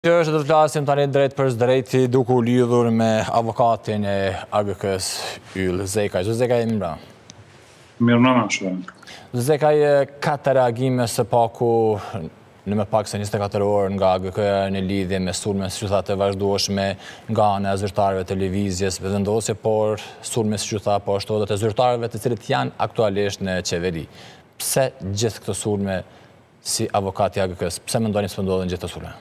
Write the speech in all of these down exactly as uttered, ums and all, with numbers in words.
Që është të flasim tani drejt për drejti duke u lidhur me avokatin e A G K-s Yll Zekaj. Zë Zekaj, mirë mbrëma. Mirë mbrëma, shumë. Zë Zekaj, ka të reagime së paku në më pak se njëzet e katër orë nga A G K në lidhje me sulme së qythat të vazhdueshme nga ana e zyrtarëve televizjes vendosje, por sulme së qythat po ashtu edhe të zyrtarëve të cilët janë aktualisht në qeveri. Pse gjithë këto sulme si avokati i A G K-s? Pse mendoni se ndodhen gjithë këto sulme?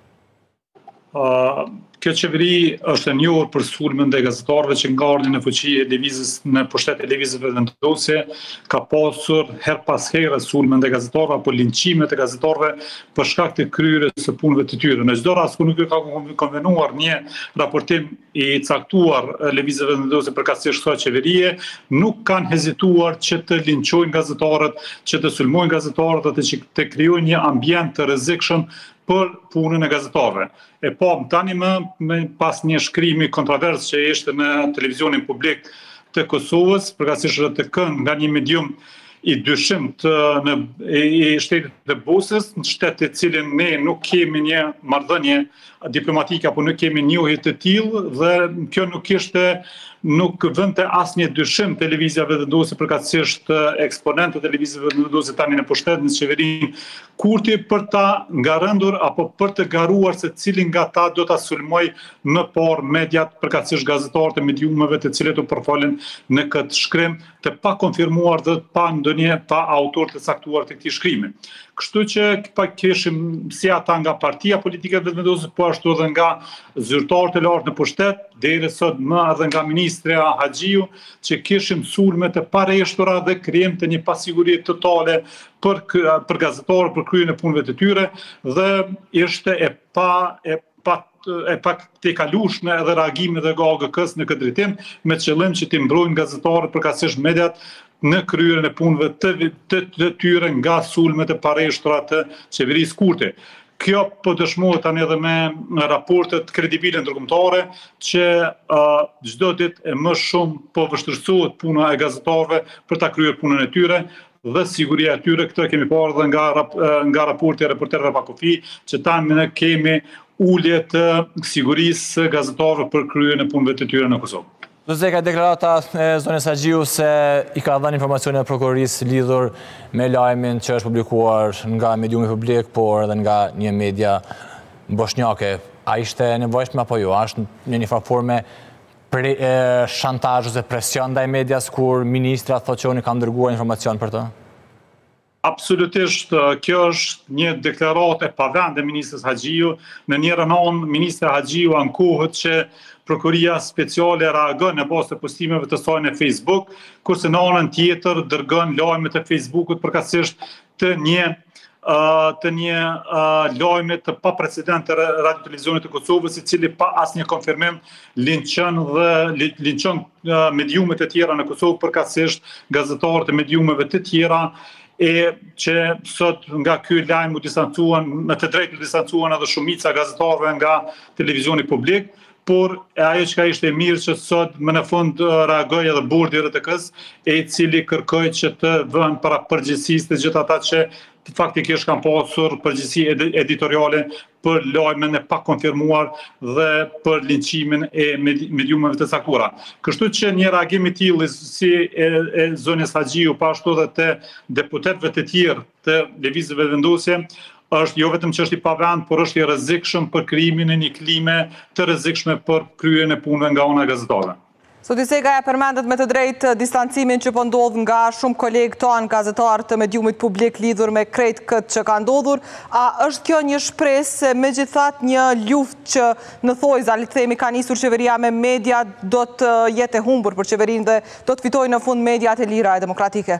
Uh, kjo qeveri është e njohur për sulmen ndaj gazetarëve që nga ardhin në fuqi e lëvizjes në pushtet e lëvizjeve vendosje ka pasur her pas here sulme ndaj gazetarëve apo linçime të gazetarëve për shkak të kryerjes së punëve të tyre. Në çdo rast ku nuk ka konvenuar një raportim i caktuar lëvizjeve vendosje përkatësisht kësaj qeverie, nuk kanë hezituar që të linçojnë gazetarët, që të sulmojnë gazetarët dhe që të krijojnë një ambient të rrezikshëm për punën e gazetarëve. E po, tani më, më pas një shkrimi kontrovers që ishte në televizionin publik të Kosovës, përkatësisht R T K nga një medium i dyshim të në i shtetit të Bosnjës, në shtet të cilin ne nuk kemi një marrëdhënie diplomatike apo nuk kemi njohje të tillë dhe kjo nuk ishte nuk vënte asnjë dyshim televizjave vendosje përkatësisht eksponentët televizjave vendosje tani në pushtet në qeverinë Kurti për ta ngarëndur apo për të garuar se cilin nga ta do ta sulmoj më parë mediat përkatësisht gazetarët e mediumeve të cilët u përfalen në këtë shkrim të pa konfirmuar dhe pa ndonjë pa autor të caktuar të këtij shkrimi. Kështu që pa kishim si ata nga partia politike vendosje, po ashtu edhe nga zyrtarët e lartë në pushtet, deri sot më edhe nga ministra Haxhiu, që kishim sulme të pareshtura dhe krijim të një pasiguri totale për për gazetarët për kryen e punëve të tyre dhe ishte e pa e pa e pak të kalueshme edhe reagimet e A G K-s në këtë drejtim me qëllim që të mbrojnë gazetarët përkatësisht mediat në kryerjen e punëve të, të, të tyre nga sulmet e pareshtura të qeverisë Kurti. Kjo po dëshmohet tani edhe me raportet kredibile ndërkombëtare që uh, çdo ditë e më shumë po vështirësohet puna e gazetarëve për ta kryer punën e tyre dhe siguria e tyre. Këtë kemi parë edhe nga, nga raporti e reporterëve pa kufi që tani ne kemi ulje të sigurisë së gazetarëve për kryerjen e punëve të tyre në Kosovë. Zë Zekaj, deklarata e zonës Haxhiu se i ka dhënë informacione e prokurorisë lidhur me lajmin që është publikuar nga mediumi publik, por edhe nga një media bosnjake. A ishte nevojshme apo jo? A është në një forme shantazh ose presion ndaj medias kur ministra thotë që unë kam dërguar informacion për të? Absolutisht, kjo është një deklaratë e pavend e ministrës Haxhiu. Në një anë, ministra Haxhiu ankohet që prokuria speciale reagon në bazë të postimeve të saj në Facebook, kurse në anën tjetër dërgon lajme të Facebookut përkatësisht të një të një lajme të pa precedent të radio televizionit të Kosovës, i cili pa asnjë konfirmim linçon dhe linçon mediumet e tjera në Kosovë, përkatësisht gazetarët e mediumeve të tjera, e që sot nga ky lajm u distancuan, me të drejtë u distancuan edhe shumica gazetarëve nga televizioni publik, por ajo që ka ishte e mirë që sot më në fund reagoi edhe bordi i R T K-s, e i cili kërkoi që të vënë para përgjegjësisë të gjithë ata që faktikisht kanë pasur përgjegjësi editoriale për lajmen e pa konfirmuar dhe për linçimin e mediumeve të caktuara. Kështu që një reagim i tillë si e, e zonës Haxhiu, pa ashtu edhe të deputetëve të tjerë të lëvizjeve vendosje, është jo vetëm që është i pavend, por është i rrezikshëm për krijimin e një klime të rrezikshme për kryerjen e punëve nga ana e gazetarëve. Zoti Zekaj e përmendet me të drejtë distancimin që po ndodh nga shumë kolegë tanë gazetarë të mediumit publik lidhur me krejt këtë që ka ndodhur. A është kjo një shpresë se megjithatë një luftë që në thojza, le të themi, ka nisur qeveria me media do të jetë e humbur për qeverinë dhe do të fitojnë në fund mediat e lira e demokratike?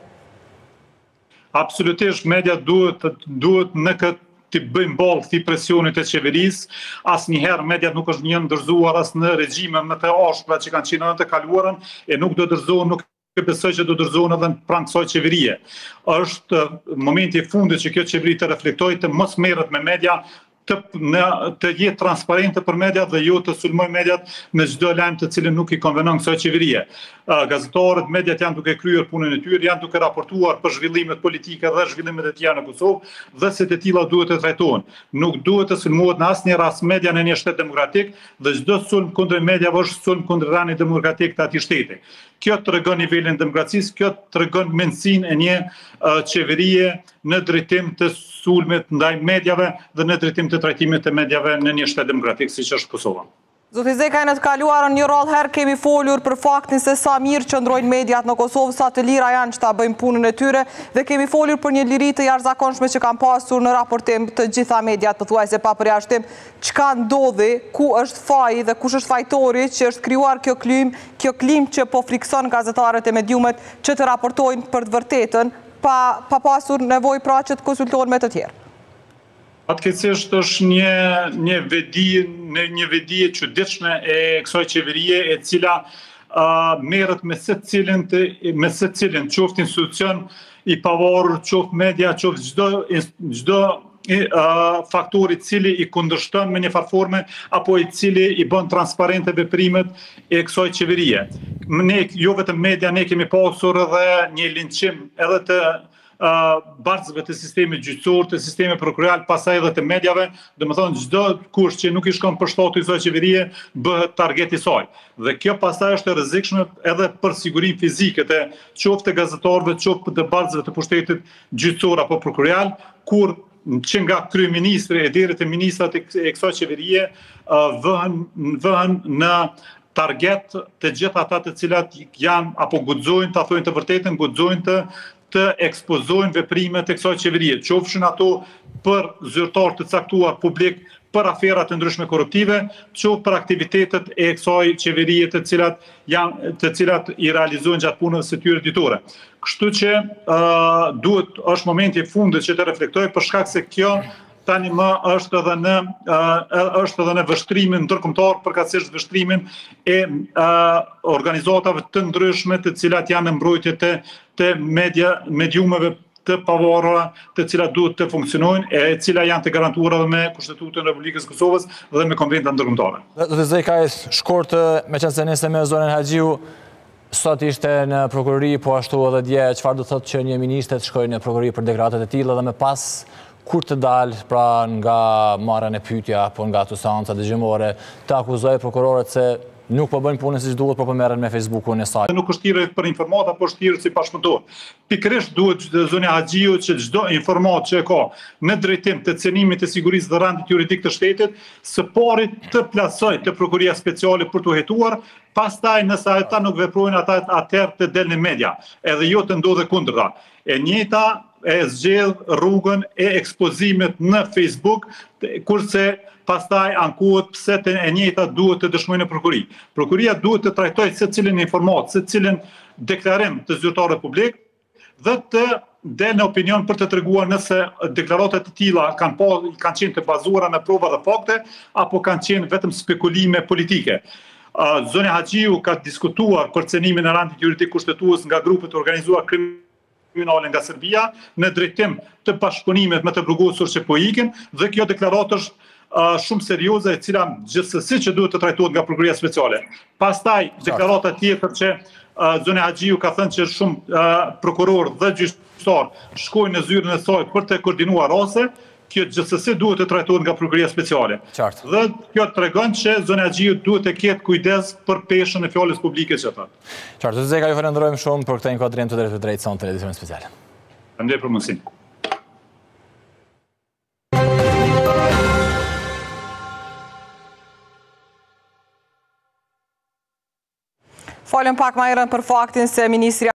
Absolutisht, media duhet, duhet në këtë të bëjmë ballë këtij presionit të qeverisë. Asnjëherë mediat nuk është një ndërzuar as në regjime më të ashpra që kanë qenë në të kaluarën, e nuk do dërzohen, nuk besoj që do dërzohen edhe pranë kësaj qeverie. Është momenti i fundit që kjo qeveri të reflektojë, të mos merret me media, të, në, të jetë transparente për mediat dhe jo të sulmoj mediat me çdo lajm të cilin nuk i konvenon kësaj qeverie. Uh, gazetarët, mediat janë duke kryer punën e tyre, janë duke raportuar për zhvillimet politike dhe zhvillimet e tjera në Kosovë dhe se të tilla duhet të trajtohen. Nuk duhet të sulmohet në asnjë rast media në një shtet demokratik dhe çdo sulm kundër mediave është sulm kundër rënies demokratik të atij shteti. Kjo tregon nivelin e demokracisë, kjo tregon mendsinë e një uh, qeverie në drejtim të sulmit ndaj mediave dhe në drejtim të trajtimit të mediave në një shtet demokratik siç është Kosova. Zoti Zekaj, në të kaluarën një rrallë herë kemi folur për faktin se sa mirë qëndrojnë mediat në Kosovë, sa të lira janë që ta bëjmë punën e tyre dhe kemi folur për një liri të jashtëzakonshme që kanë pasur në raportim të gjitha mediat pothuajse pa përjashtim. Çka ndodhi, ku është faji dhe kush është fajtori që është krijuar kjo klim, kjo klim që po frikson gazetarët e mediumet që të raportojnë për të vërtetën pa, pa pasur nevojë pra që të konsultohen me të tjerë? Fatkeqësisht është një një vedi, një vedi e çuditshme e kësaj qeverie e cila uh, merret me secilin me secilin qoftë institucion i pavarur, qoftë media, qoftë çdo çdo uh, faktor i cili i kundërshton me një farforme apo i cili i bën transparente veprimet e kësaj qeverie. Ne jo vetëm media, ne kemi pasur edhe një linçim edhe të Uh, barzëve të sistemi gjyqësor, të sistemi prokurorial, pasaj edhe të mediave, dhe më thonë çdo kush që nuk i shkon për shtatu i kësaj qeverie bëhet target i saj. Dhe kjo pasaj është e rrezikshme edhe për sigurinë fizike të qoftë të gazetarëve, qoftë të barzëve të pushtetit gjyqësor apo prokurorial, kur që nga kryeministri e deri te ministrat e kësaj qeverie uh, vëhen, vëhen në target të gjithë ata të cilat janë apo guxojnë ta thojnë të vërtetën, guxojnë të të ekspozojnë veprimet e kësaj qeverie, qofshin ato për zyrtar të caktuar publik, për aferat të ndryshme korruptive, qoftë për aktivitetet e kësaj qeverie të cilat janë të cilat i realizojnë gjatë punës së tyre ditore. Kështu që uh, duhet është momenti i fundit që të reflektoj për shkak se kjo tani më është edhe në uh, është edhe në vështrimin ndërkombëtar, përkatësisht vështrimin e uh, organizatave të ndryshme të cilat janë në mbrojtje të, të media, mediumeve të pavarura, të cilat duhet të funksionojnë, e cila janë të garantuara me Kushtetutën e Republikës së Kosovës dhe me konventet ndërkombëtare. Zoti Zekaj, shkurt meqense nisem me zonën Haxhiu, sot ishte në prokurori, po ashtu edhe dje, çfarë do thotë që një ministër të shkojë në prokurori për deklaratat e tilla dhe më pas kur të dalë pra nga marrën e pyetja apo nga tusanca dëgjimore të akuzojë prokurorët se nuk po bëjnë punën siç duhet, por po merren me Facebookun e saj. Nuk është thirrje për informata, por është thirrje si pashmëtor. Pikërisht duhet zonja Haxhiu që çdo informatë që e ka në drejtim të cenimit të sigurisë dhe rendit juridik të shtetit, së pari të plasojë te prokuria speciale për të hetuar, pastaj nëse ata nuk veprojnë ata atëherë të delnë në media, edhe jo të ndodhe kundërta. E njëjta e zgjedh rrugën e ekspozimit në Facebook, kurse pastaj ankohet pse të e njëjta duhet të dëshmojnë në prokurori. Prokuria duhet të trajtojë secilin informatë, secilin deklarim të zyrtarit publik dhe të delë në opinion për të treguar nëse deklaratat e tilla kanë pa, kanë qenë të bazuara në prova dhe fakte apo kanë qenë vetëm spekulime politike. Uh, Zonja Haxhiu ka diskutuar për cenimin e rendit juridik kushtetues nga grupet organizuar kriminale nga Serbia në drejtim të bashkëpunimit me të burgosur që po ikin dhe kjo deklaratë është uh, shumë serioze e cila gjithsesi që duhet të trajtohet nga prokuria speciale. Pastaj deklarata tjetër që uh, Zonja Haxhiu ka thënë që shumë uh, prokuror dhe gjyqtar shkojnë në zyrën e saj për të koordinuar raste, kjo gjithsesi duhet të trajtohet nga prokuria speciale. Qartë. Dhe kjo tregon që Zonja Haxhiu duhet të ketë kujdes për peshën e fjalës publike që thotë. Qartë, Zeka, ju falenderojmë shumë për këtë inkuadrim të drejtë të drejtë sonë të edicionit speciale. Faleminderit për mundësinë. Falem pak më herën për faktin se ministri